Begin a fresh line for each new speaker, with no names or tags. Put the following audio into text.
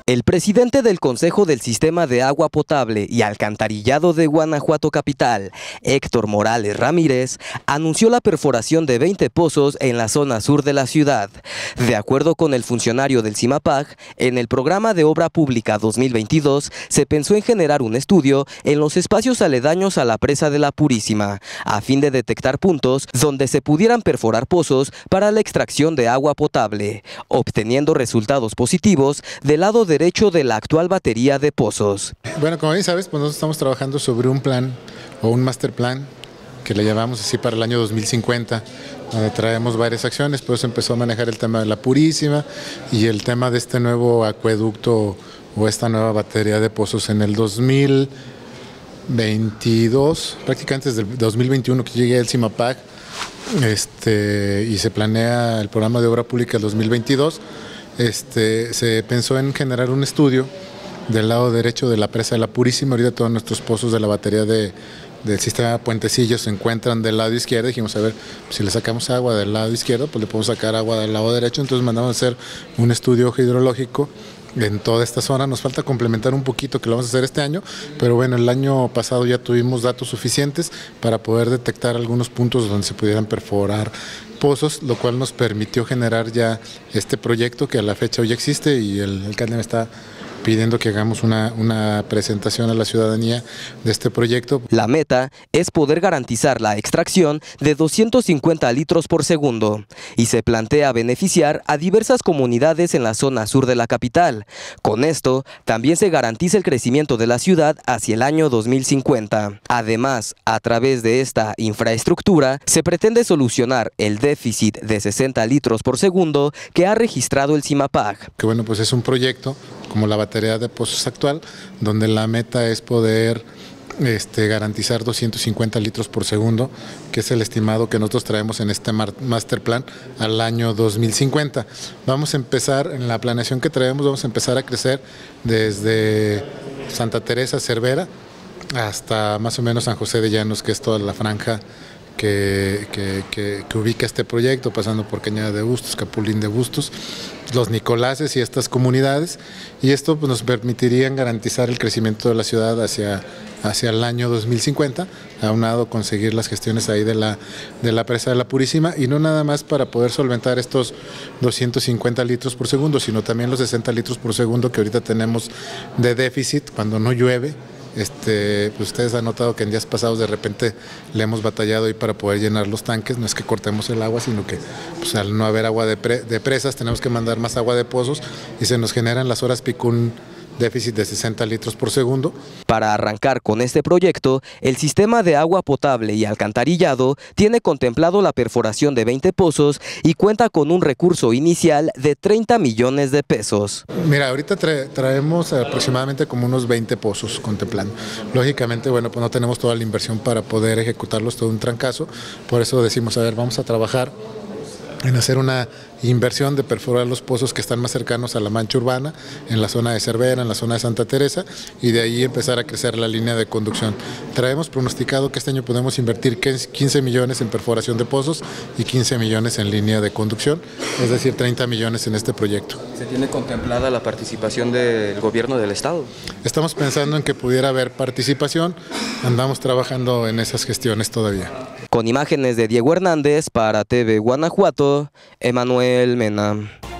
El presidente del Consejo del Sistema de Agua Potable y Alcantarillado de Guanajuato Capital, Héctor Morales Ramírez, anunció la perforación de 20 pozos en la zona sur de la ciudad. De acuerdo con el funcionario del CIMAPAG, en el programa de obra pública 2022 se pensó en generar un estudio en los espacios aledaños a la presa de la Purísima, a fin de detectar puntos donde se pudieran perforar pozos para la extracción de agua potable, obteniendo resultados positivos del lado derecho de la actual batería de pozos.
Bueno, como bien sabes, pues nosotros estamos trabajando sobre un plan o un master plan que le llamamos así para el año 2050, donde traemos varias acciones. Por eso empezó a manejar el tema de la Purísima y el tema de este nuevo acueducto o esta nueva batería de pozos en el 2022, prácticamente desde el 2021 que llegué al CIMAPAG, y se planea el programa de obra pública del 2022. Se pensó en generar un estudio del lado derecho de la presa de la Purísima. Ahorita todos nuestros pozos de la batería del sistema Puentecillos se encuentran del lado izquierdo. Dijimos, a ver, si le sacamos agua del lado izquierdo, pues le podemos sacar agua del lado derecho. Entonces mandamos a hacer un estudio hidrológico en toda esta zona. Nos falta complementar un poquito, que lo vamos a hacer este año, pero bueno, el año pasado ya tuvimos datos suficientes para poder detectar algunos puntos donde se pudieran perforar pozos, lo cual nos permitió generar ya este proyecto que a la fecha hoy existe, y el alcalde me está pidiendo que hagamos una presentación a la ciudadanía de este proyecto.
La meta es poder garantizar la extracción de 250 litros por segundo y se plantea beneficiar a diversas comunidades en la zona sur de la capital. Con esto, también se garantiza el crecimiento de la ciudad hacia el año 2050. Además, a través de esta infraestructura, se pretende solucionar el déficit de 60 litros por segundo que ha registrado el CIMAPAG.
Que bueno, pues es un proyecto como la batería de pozos actual, donde la meta es poder garantizar 250 litros por segundo, que es el estimado que nosotros traemos en este master plan al año 2050. Vamos a empezar, en la planeación que traemos, vamos a empezar a crecer desde Santa Teresa, Cervera, hasta más o menos San José de Llanos, que es toda la franja que ubica este proyecto, pasando por Cañada de Bustos, Capulín de Bustos, Los Nicolases y estas comunidades, y esto pues, nos permitiría garantizar el crecimiento de la ciudad hacia el año 2050, aunado conseguir las gestiones ahí de la presa de la Purísima, y no nada más para poder solventar estos 250 litros por segundo, sino también los 60 litros por segundo que ahorita tenemos de déficit cuando no llueve. Pues ustedes han notado que en días pasados de repente le hemos batallado ahí para poder llenar los tanques. No es que cortemos el agua, sino que pues, al no haber agua de presas tenemos que mandar más agua de pozos y se nos generan las horas pico un déficit de 60 litros por segundo.
Para arrancar con este proyecto, el sistema de agua potable y alcantarillado tiene contemplado la perforación de 20 pozos y cuenta con un recurso inicial de 30 millones de pesos.
Mira, ahorita traemos aproximadamente como unos 20 pozos contemplando. Lógicamente, bueno, pues no tenemos toda la inversión para poder ejecutarlos todo un trancazo. Por eso decimos, a ver, vamos a trabajar en hacer una inversión de perforar los pozos que están más cercanos a la mancha urbana, en la zona de Cervera, en la zona de Santa Teresa, y de ahí empezar a crecer la línea de conducción. Traemos pronosticado que este año podemos invertir 15 millones en perforación de pozos y 15 millones en línea de conducción, es decir, 30 millones en este proyecto.
¿Se tiene contemplada la participación del gobierno del estado?
Estamos pensando en que pudiera haber participación, andamos trabajando en esas gestiones todavía.
Con imágenes de Diego Hernández para TV Guanajuato, Emanuel Mena.